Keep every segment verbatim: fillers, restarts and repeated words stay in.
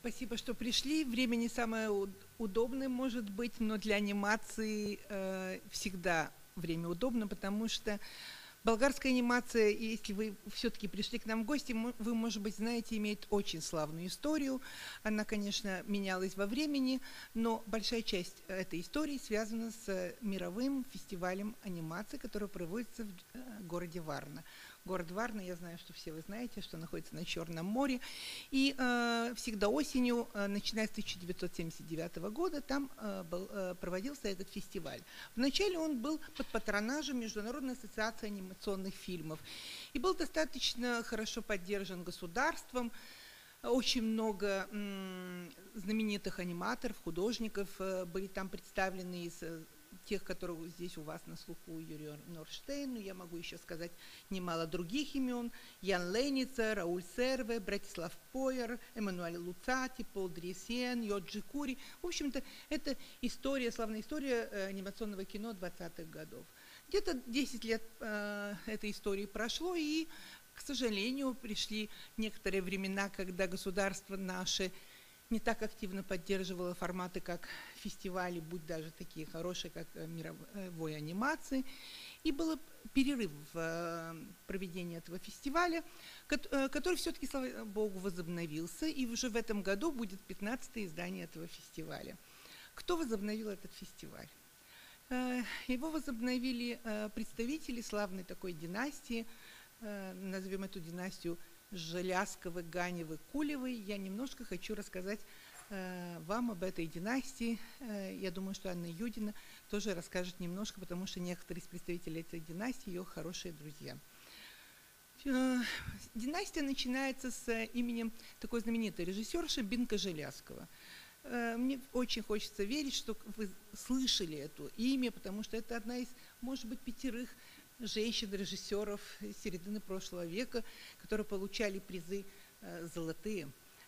спасибо, что пришли. Время не самое удобное, может быть, но для анимации э, всегда время удобно, потому что болгарская анимация, если вы все-таки пришли к нам в гости, вы, может быть, знаете, имеет очень славную историю. Она, конечно, менялась во времени, но большая часть этой истории связана с мировым фестивалем анимации, который проводится в городе Варна. Город Варна, я знаю, что все вы знаете, что находится на Черном море. И э, всегда осенью, э, начиная с тысяча девятьсот семьдесят девятого года, там э, был, э, проводился этот фестиваль. Вначале он был под патронажем Международной ассоциации анимационных фильмов и был достаточно хорошо поддержан государством. Очень много м, знаменитых аниматоров, художников э, были там представлены из тех, которые здесь у вас на слуху, Юрий Норштейн, но я могу еще сказать немало других имен: Ян Леница, Рауль Серве, Братислав Пойер, Эммануэль Луцати, Пол Дресен, Йоджи Кури. В общем-то, это история, славная история э, анимационного кино двадцатых годов. Где-то десять лет э, этой истории прошло, и, к сожалению, пришли некоторые времена, когда государство наше не так активно поддерживала форматы, как фестивали, будь даже такие хорошие, как мировой анимации. И был перерыв в проведении этого фестиваля, который все-таки, слава богу, возобновился. И уже в этом году будет пятнадцатое издание этого фестиваля. Кто возобновил этот фестиваль? Его возобновили представители славной такой династии, назовем эту династию Желязковы, Ганевы, Кулевы. Я немножко хочу рассказать э, вам об этой династии. Э, я думаю, что Анна Юдина тоже расскажет немножко, потому что некоторые из представителей этой династии ее хорошие друзья. Э, династия начинается с именем такой знаменитой режиссерши Бинка Желязкова. Э, мне очень хочется верить, что вы слышали это имя, потому что это одна из, может быть, пятерых женщин-режиссеров середины прошлого века, которые получали призы э, золотые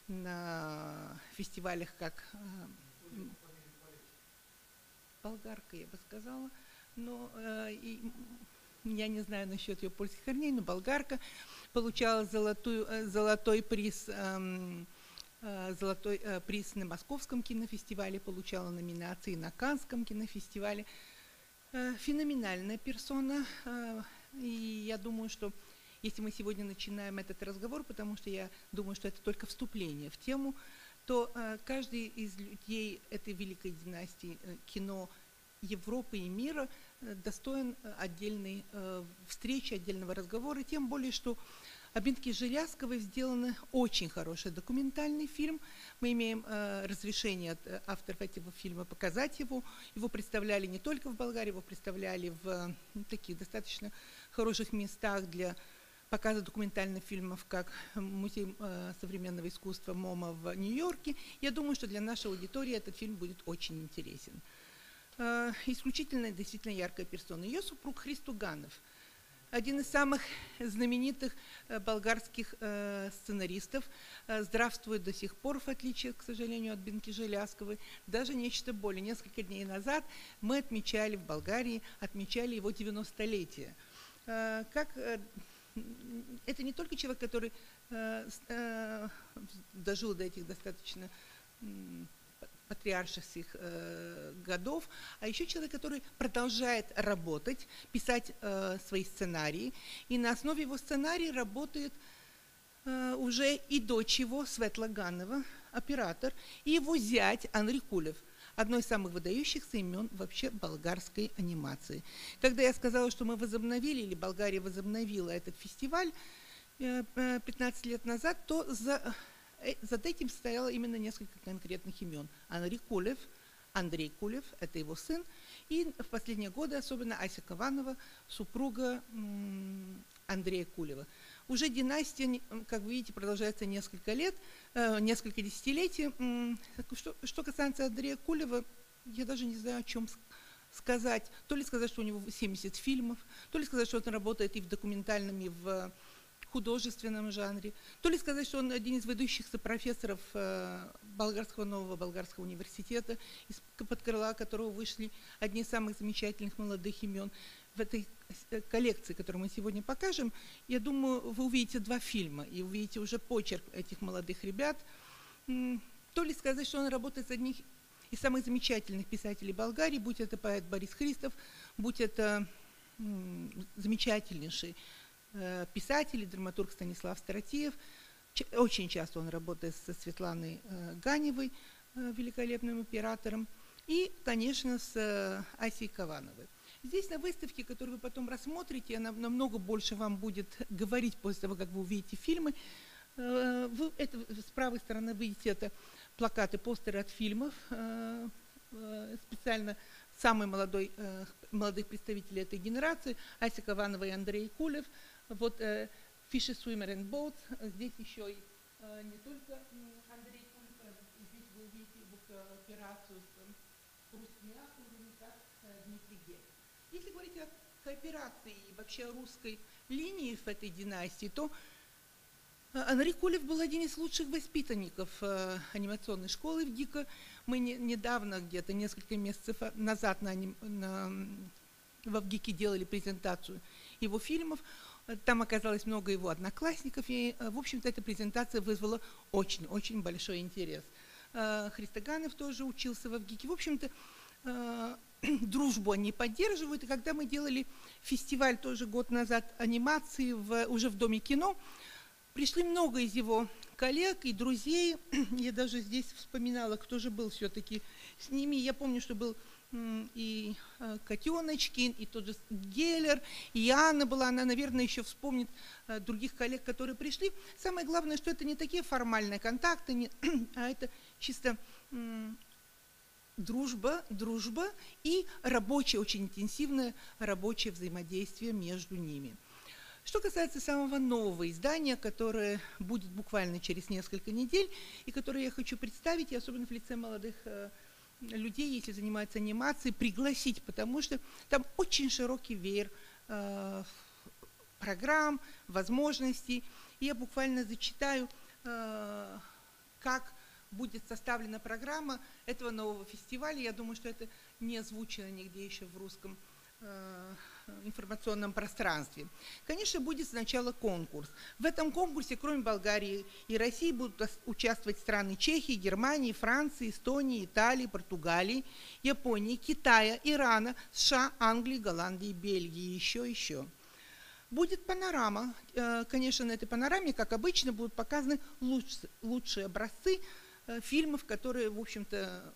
на фестивалях, как э, болгарка, я бы сказала, но э, и, я не знаю насчет ее польских корней, но болгарка получала золотую, э, золотой приз, э, э, золотой э, приз на Московском кинофестивале, получала номинации на Каннском кинофестивале. Феноменальная персона, и я думаю, что если мы сегодня начинаем этот разговор, потому что я думаю, что это только вступление в тему, то каждый из людей этой великой династии кино Европы и мира достоин отдельной встречи, отдельного разговора, тем более, что о Бинке Желязковой сделан очень хороший документальный фильм. Мы имеем э, разрешение от э, авторов этого фильма показать его. Его представляли не только в Болгарии, его представляли в э, таких достаточно хороших местах для показа документальных фильмов, как Музей э, современного искусства МОМА в Нью-Йорке. Я думаю, что для нашей аудитории этот фильм будет очень интересен. Э, исключительно, действительно яркая персона. Ее супруг Христо Ганев, один из самых знаменитых э, болгарских э, сценаристов, э, здравствует до сих пор, в отличие, к сожалению, от Бинки Желязковой. Даже нечто более. Несколько дней назад мы отмечали в Болгарии, отмечали его девяностолетие. Э, как, э, это не только человек, который э, э, дожил до этих достаточно э, патриарших э, годов, а еще человек, который продолжает работать, писать э, свои сценарии, и на основе его сценария работает э, уже и дочь его, Светла Ганева, оператор, и его зять Андрей Кулев, одно из самых выдающихся имен вообще болгарской анимации. Когда я сказала, что мы возобновили, или Болгария возобновила этот фестиваль э, пятнадцать лет назад, то за... За этим стояло именно несколько конкретных имен. Андрей Кулев, Андрей Кулев, это его сын, и в последние годы особенно Ася Кованова, супруга Андрея Кулева. Уже династия, как вы видите, продолжается несколько лет, несколько десятилетий. Что, что касается Андрея Кулева, я даже не знаю, о чем сказать. То ли сказать, что у него семьдесят фильмов, то ли сказать, что он работает и в документальном, и в художественном жанре, то ли сказать, что он один из выдающихся профессоров э, болгарского нового болгарского университета, из-под крыла которого вышли одни из самых замечательных молодых имен. В этой коллекции, которую мы сегодня покажем, я думаю, вы увидите два фильма, и увидите уже почерк этих молодых ребят. То ли сказать, что он работает с одних из самых замечательных писателей Болгарии, будь это поэт Борис Христов, будь это м, замечательнейший э, писатель и драматург Станислав Стратиев. Ч очень часто он работает со Светланой э, Ганевой, э, великолепным оператором, и, конечно, с э, Асей Кавановой. Здесь на выставке, которую вы потом рассмотрите, она намного больше вам будет говорить после того, как вы увидите фильмы. Э, вы, это, с правой стороны видите это плакаты, постеры от фильмов, э, э, специально самый молодой, э, молодых представителей этой генерации, Ася Каванова и Андрей Кулев. Вот э, Fishes, Swimmer and Boats. Здесь еще и э, не только Андрей Кулев, здесь вы увидите его кооперацию с русскими авторами, как Дмитрий Гель. Если говорить о кооперации и вообще о русской линии в этой династии, то Андрей Кулев был один из лучших воспитанников э, анимационной школы в ГИКа. Мы не, недавно, где-то несколько месяцев назад на, на, во ВГИКе делали презентацию его фильмов. Там оказалось много его одноклассников, и, в общем-то, эта презентация вызвала очень-очень большой интерес. Э, Христоганов тоже учился во ВГИКе. В общем-то, э, дружбу они поддерживают. И когда мы делали фестиваль тоже год назад анимации в, уже в Доме кино, пришли много из его коллег и друзей. Я даже здесь вспоминала, кто же был все-таки с ними. Я помню, что был и Котеночкин, и тот же Геллер, и Анна была. Она, наверное, еще вспомнит других коллег, которые пришли. Самое главное, что это не такие формальные контакты, не, а это чисто дружба, дружба и рабочее, очень интенсивное рабочее взаимодействие между ними. Что касается самого нового издания, которое будет буквально через несколько недель, и которое я хочу представить, и особенно в лице молодых э, людей, если занимаются анимацией, пригласить, потому что там очень широкий веер э, программ, возможностей. И я буквально зачитаю, э, как будет составлена программа этого нового фестиваля. Я думаю, что это не озвучено нигде еще в русском э, информационном пространстве. Конечно, будет сначала конкурс. В этом конкурсе, кроме Болгарии и России, будут участвовать страны Чехии, Германии, Франции, Эстонии, Италии, Португалии, Японии, Китая, Ирана, США, Англии, Голландии, Бельгии, еще, еще. Будет панорама. Конечно, на этой панораме, как обычно, будут показаны лучшие, лучшие образцы фильмов, которые, в общем-то,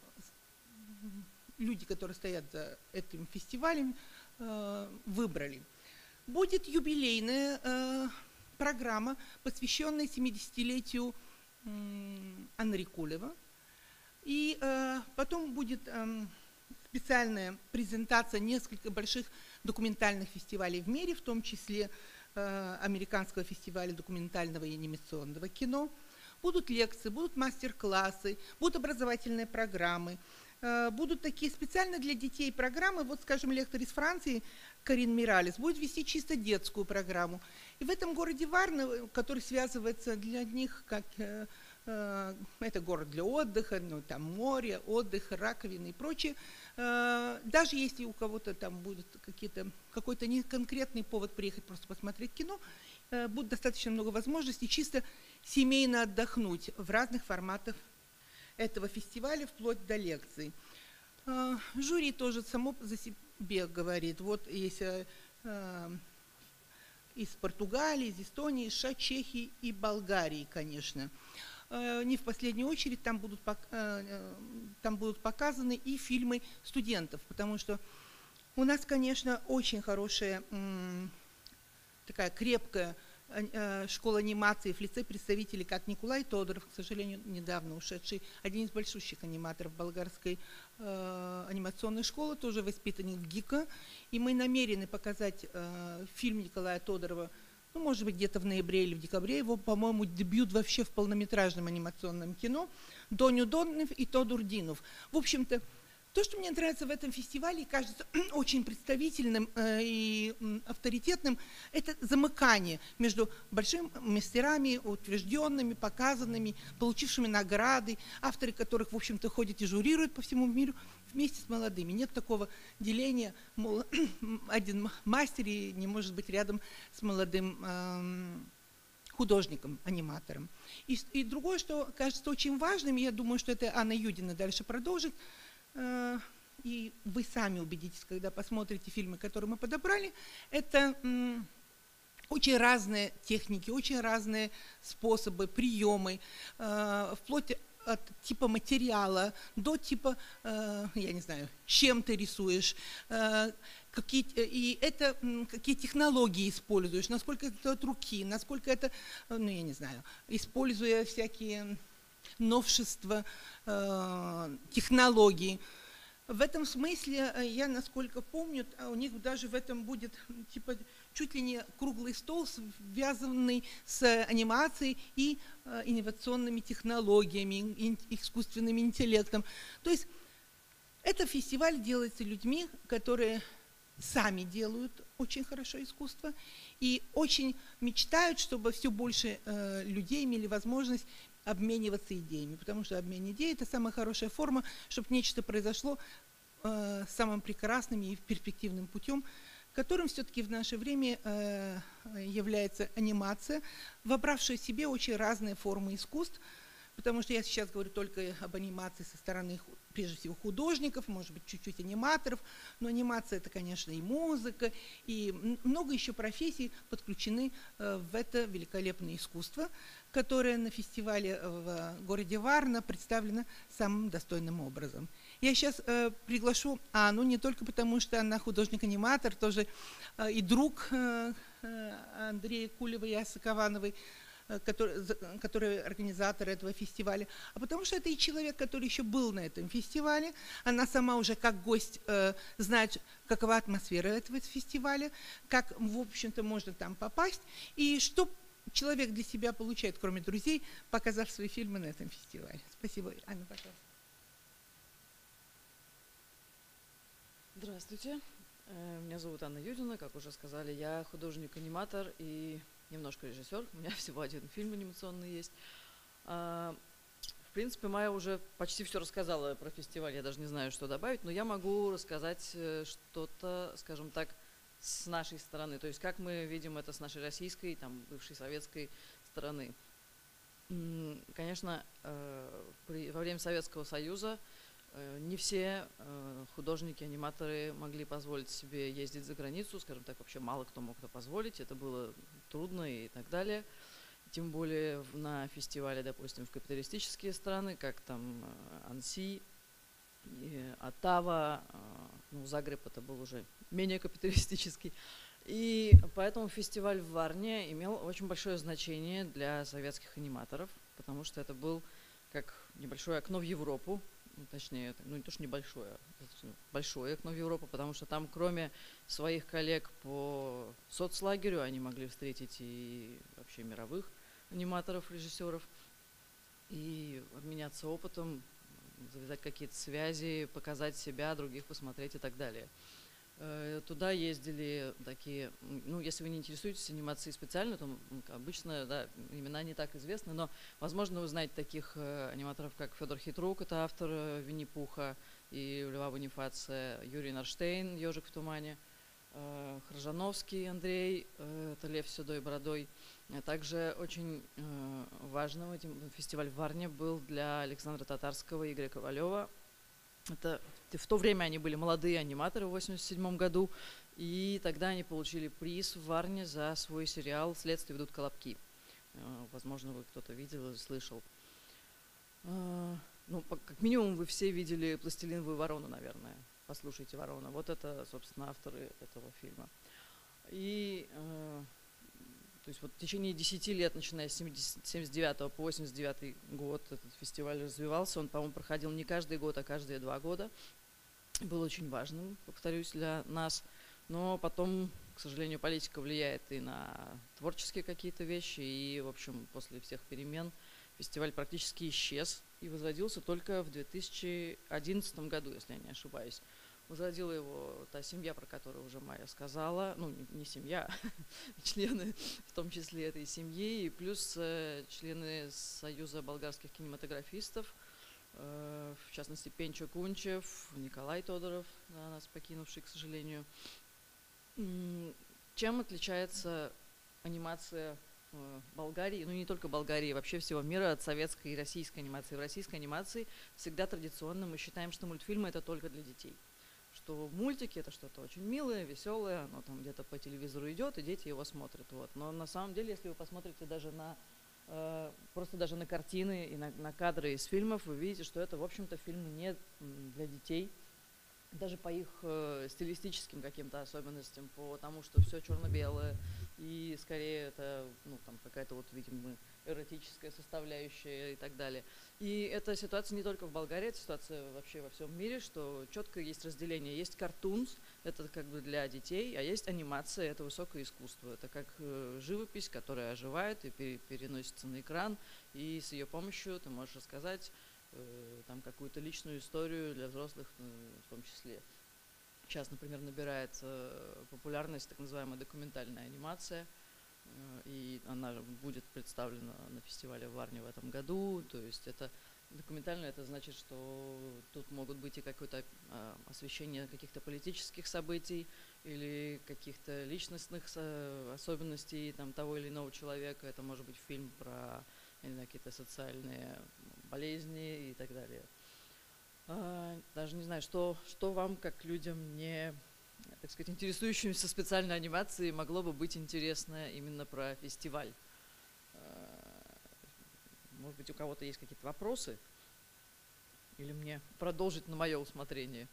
люди, которые стоят за этим фестивалем, выбрали. Будет юбилейная э, программа, посвященная семидесятилетию э, Анри Кулева. И э, потом будет э, специальная презентация нескольких больших документальных фестивалей в мире, в том числе э, Американского фестиваля документального и анимационного кино. Будут лекции, будут мастер-классы, будут образовательные программы. Будут такие специально для детей программы. Вот, скажем, лектор из Франции Карин Миралес будет вести чисто детскую программу. И в этом городе Варна, который связывается для них как э, э, это город для отдыха, ну, там море, отдых, раковины и прочее. Э, даже если у кого-то там будет какие-то, какой-то неконкретный повод приехать просто посмотреть кино, э, будет достаточно много возможностей чисто семейно отдохнуть в разных форматах этого фестиваля, вплоть до лекций. Э, жюри тоже само за себе говорит. Вот есть э, из Португалии, из Эстонии, США, Чехии и Болгарии, конечно. Э, не в последнюю очередь там будут, э, там будут показаны и фильмы студентов, потому что у нас, конечно, очень хорошая, э, такая крепкая школа анимации в лице представителей, как Николай Тодоров, к сожалению, недавно ушедший, один из большущих аниматоров болгарской э, анимационной школы, тоже воспитанник ГИКа. И мы намерены показать э, фильм Николая Тодорова, ну, может быть, где-то в ноябре или в декабре, его, по-моему, дебют вообще в полнометражном анимационном кино, Доню Доннев и Тодор Динов. В общем-то, то, что мне нравится в этом фестивале, кажется очень представительным э, и э, авторитетным, это замыкание между большими мастерами, утвержденными, показанными, получившими награды, авторы которых, в общем-то, ходят и жюрируют по всему миру, вместе с молодыми. Нет такого деления, мол, один мастер и не может быть рядом с молодым э, художником-аниматором. И, и другое, что кажется очень важным, я думаю, что это Анна Юдина дальше продолжит, э, и вы сами убедитесь, когда посмотрите фильмы, которые мы подобрали, это э, очень разные техники, очень разные способы, приемы, э, вплоть от типа материала до типа, э, я не знаю, чем ты рисуешь, э, какие, и это, какие технологии используешь, насколько это от руки, насколько это, ну я не знаю, используя всякие новшества, э, технологии. В этом смысле, я, насколько помню, у них даже в этом будет типа чуть ли не круглый стол, связанный с анимацией и э, инновационными технологиями, ин, искусственным интеллектом. То есть этот фестиваль делается людьми, которые сами делают очень хорошо искусство и очень мечтают, чтобы все больше э, людей имели возможность обмениваться идеями, потому что обмен идей – это самая хорошая форма, чтобы нечто произошло э, самым прекрасным и перспективным путем, которым все-таки в наше время э, является анимация, вобравшая в себе очень разные формы искусств, потому что я сейчас говорю только об анимации со стороны, прежде всего, художников, может быть, чуть-чуть аниматоров, но анимация – это, конечно, и музыка, и много еще профессий подключены э, в это великолепное искусство, которое на фестивале в городе Варна представлено самым достойным образом. Я сейчас э, приглашу Анну, не только потому, что она художник-аниматор, тоже э, и друг э, Андрея Кулева и Асы Кавановой, Который, который организатор этого фестиваля, а потому что это и человек, который еще был на этом фестивале. Она сама уже как гость э, знает, какова атмосфера этого фестиваля, как, в общем-то, можно там попасть, и что человек для себя получает, кроме друзей, показав свои фильмы на этом фестивале. Спасибо. Анна, пожалуйста. Здравствуйте. Меня зовут Анна Юдина, как уже сказали, я художник-аниматор и немножко режиссер. У меня всего один фильм анимационный есть. В принципе, Майя уже почти все рассказала про фестиваль, я даже не знаю, что добавить, но я могу рассказать что-то, скажем так, с нашей стороны, то есть как мы видим это с нашей российской, там, бывшей советской стороны. Конечно, при, во время Советского Союза не все художники, аниматоры могли позволить себе ездить за границу, скажем так, вообще мало кто мог это позволить, это было трудно и так далее. Тем более на фестивале, допустим, в капиталистические страны, как там Анси, Оттава, ну, Загреб это был уже менее капиталистический. И поэтому фестиваль в Варне имел очень большое значение для советских аниматоров, потому что это был как небольшое окно в Европу. Ну, точнее, ну не то, что небольшое, а большое окно в Европу, потому что там, кроме своих коллег по соцлагерю, они могли встретить и вообще мировых аниматоров, режиссеров, и обменяться опытом, завязать какие-то связи, показать себя, других посмотреть и так далее. Туда ездили такие, ну, если вы не интересуетесь анимацией специально, то обычно, да, имена не так известны, но, возможно, вы знаете таких аниматоров, как Федор Хитрук, это автор Винни-Пуха и Льва Бонифация, Юрий Нарштейн, «Ежик в тумане», Хржановский Андрей, это «Лев с седой бородой». Также очень важным этим фестиваль в Варне был для Александра Татарского и Игоря Ковалева. Это, в то время они были молодые аниматоры в восемьдесят седьмом году, и тогда они получили приз в Варне за свой сериал «Следствие ведут колобки». Возможно, вы кто-то видел или слышал. Ну, как минимум, вы все видели «Пластилиновую ворону», наверное. Послушайте «Ворона». Вот это, собственно, авторы этого фильма. И то есть вот в течение десяти лет, начиная с семьдесят девятого по восемьдесят девятый год, этот фестиваль развивался. Он, по-моему, проходил не каждый год, а каждые два года. Был очень важным, повторюсь, для нас. Но потом, к сожалению, политика влияет и на творческие какие-то вещи. И, в общем, после всех перемен фестиваль практически исчез и возродился только в две тысячи одиннадцатом году, если я не ошибаюсь. Возродила его та семья, про которую уже Майя сказала, ну не, не семья, члены в том числе этой семьи, и плюс э, члены Союза болгарских кинематографистов, э, в частности Пенчо Кунчев, Николай Тодоров, да, нас покинувший, к сожалению. Чем отличается анимация э, Болгарии, ну не только Болгарии, вообще всего мира, от советской и российской анимации. В российской анимации всегда традиционно мы считаем, что мультфильмы это только для детей. Что мультики это что-то очень милое, веселое, оно там где-то по телевизору идет, и дети его смотрят. Вот. Но на самом деле, если вы посмотрите даже на э, просто даже на картины и на, на кадры из фильмов, вы видите, что это, в общем-то, фильмы не для детей, даже по их э, стилистическим каким-то особенностям, по тому, что все черно-белое, и скорее это ну, там какая-то вот, видимо, эротическая составляющая и так далее. И эта ситуация не только в Болгарии, это ситуация вообще во всем мире, что четко есть разделение. Есть картунс, это как бы для детей, а есть анимация, это высокое искусство. Это как э, живопись, которая оживает и пере, переносится на экран, и с ее помощью ты можешь рассказать э, там какую-то личную историю для взрослых э, в том числе. Сейчас, например, набирает э, популярность так называемая документальная анимация, и она будет представлена на фестивале в Варне в этом году. То есть это документально, это значит, что тут могут быть и какое-то а, освещение каких-то политических событий или каких-то личностных особенностей там, того или иного человека. Это может быть фильм про какие-то социальные болезни и так далее. А, даже не знаю, что, что вам, как людям, не... так сказать, интересующимся специальной анимацией, могло бы быть интересно именно про фестиваль. Может быть, у кого-то есть какие-то вопросы? Или мне продолжить на мое усмотрение?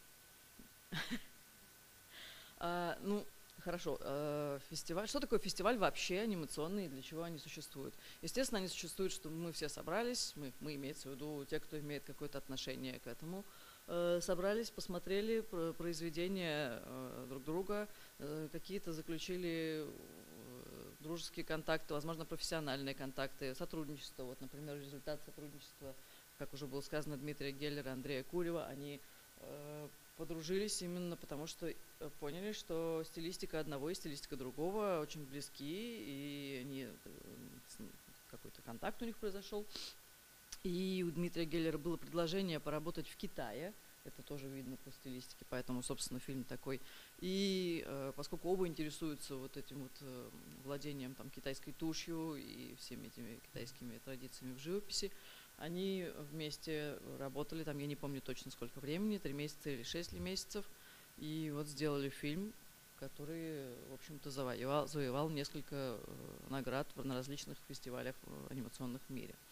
Ну, хорошо. Фестиваль. Что такое фестиваль вообще анимационный и для чего они существуют? Естественно, они существуют, что мы все собрались, мы, мы имеется в виду те, кто имеет какое-то отношение к этому, собрались, посмотрели произведения друг друга, какие-то заключили дружеские контакты, возможно, профессиональные контакты, сотрудничество. Вот, например, результат сотрудничества, как уже было сказано, Дмитрия Геллера и Андрея Кулева, они подружились именно потому, что поняли, что стилистика одного и стилистика другого очень близки, и они, какой-то контакт у них произошел. И у Дмитрия Геллера было предложение поработать в Китае. Это тоже видно по стилистике, поэтому, собственно, фильм такой. И э, поскольку оба интересуются вот этим вот э, владением там, китайской тушью и всеми этими китайскими традициями в живописи, они вместе работали, там я не помню точно сколько времени, три месяца или шесть месяцев, и вот сделали фильм, который, в общем-то, завоевал, завоевал несколько э, наград на различных фестивалях анимационных в мире.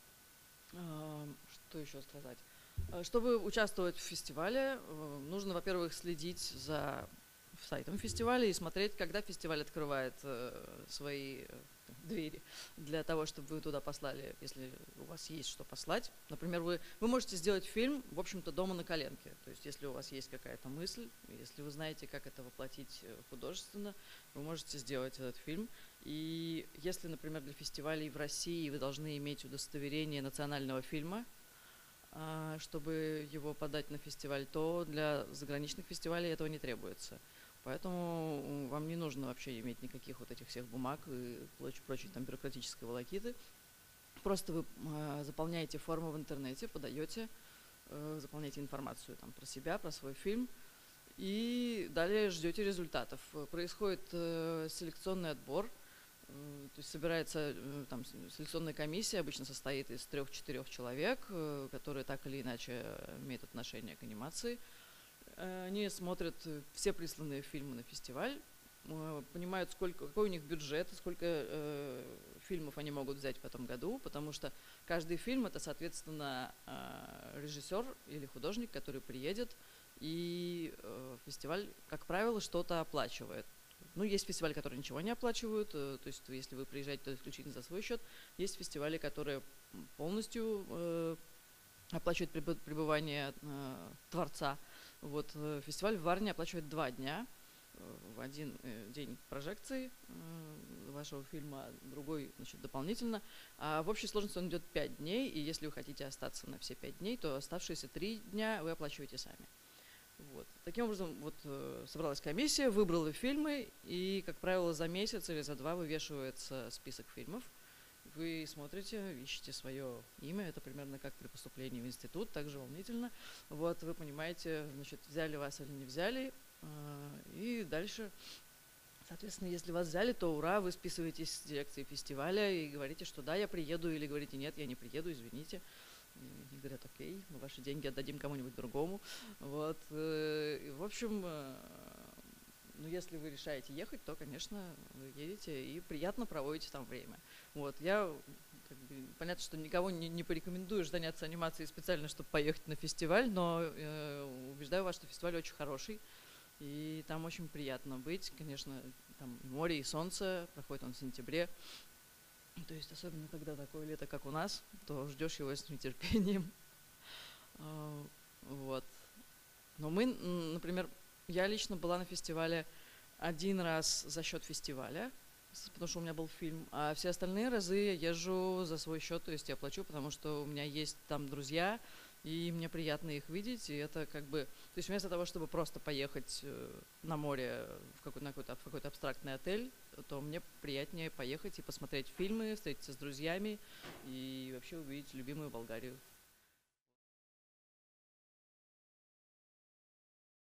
Что еще сказать? Чтобы участвовать в фестивале, нужно, во-первых, следить за сайтом фестиваля и смотреть, когда фестиваль открывает свои двери для того, чтобы вы туда послали, если у вас есть что послать. Например, вы, вы можете сделать фильм, в общем-то, дома на коленке. То есть, если у вас есть какая-то мысль, если вы знаете, как это воплотить художественно, вы можете сделать этот фильм. И если, например, для фестивалей в России вы должны иметь удостоверение национального фильма, чтобы его подать на фестиваль, то для заграничных фестивалей этого не требуется. Поэтому вам не нужно вообще иметь никаких вот этих всех бумаг и прочей, прочей там бюрократической волокиты. Просто вы э, заполняете форму в интернете, подаете, э, заполняете информацию там, про себя, про свой фильм, и далее ждете результатов. Происходит э, селекционный отбор, э, то есть собирается э, там, селекционная комиссия, обычно состоит из трех-четырех человек, э, которые так или иначе имеют отношение к анимации. Они смотрят все присланные фильмы на фестиваль, понимают, сколько, какой у них бюджет, сколько э, фильмов они могут взять в этом году, потому что каждый фильм – это, соответственно, э, режиссер или художник, который приедет, и э, фестиваль, как правило, что-то оплачивает. Ну, есть фестивали, которые ничего не оплачивают, э, то есть если вы приезжаете, то исключительно за свой счет. Есть фестивали, которые полностью э, оплачивают пребывание э, творца. Вот, фестиваль в Варне оплачивает два дня. В один день прожекции вашего фильма, другой, значит, дополнительно. А в общей сложности он идет пять дней, и если вы хотите остаться на все пять дней, то оставшиеся три дня вы оплачиваете сами. Вот. Таким образом, вот, собралась комиссия, выбрала фильмы, и, как правило, за месяц или за два вывешивается список фильмов. Вы смотрите, ищете свое имя, это примерно как при поступлении в институт, также волнительно. Вот, вы понимаете, значит, взяли вас или не взяли, и дальше Соответственно, если вас взяли, то ура, вы списываетесь с дирекции фестиваля и говорите, что да, я приеду, или говорите, нет, я не приеду, извините. И они говорят, окей, мы ваши деньги отдадим кому-нибудь другому. Вот. И, в общем, ну, если вы решаете ехать, то, конечно, вы едете и приятно проводите там время. Вот. Я, как бы, понятно, что никого не, не порекомендуешь заняться анимацией специально, чтобы поехать на фестиваль, но э, убеждаю вас, что фестиваль очень хороший. И там очень приятно быть, конечно, там и море, и солнце, проходит он в сентябре. То есть особенно, когда такое лето, как у нас, то ждешь его с нетерпением. Вот. Но мы, например, я лично была на фестивале один раз за счет фестиваля, потому что у меня был фильм, а все остальные разы я езжу за свой счет, то есть я плачу, потому что у меня есть там друзья, и мне приятно их видеть, и это как бы, то есть вместо того, чтобы просто поехать на море в какой-то, на какой-то, в какой-то абстрактный отель, то мне приятнее поехать и посмотреть фильмы, встретиться с друзьями и вообще увидеть любимую Болгарию.